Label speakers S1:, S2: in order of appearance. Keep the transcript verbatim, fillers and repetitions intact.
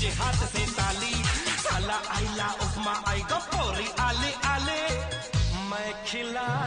S1: बजे हाथ से ताली, साला आइला उपमा आई गपोरी आले आले, मैं खिला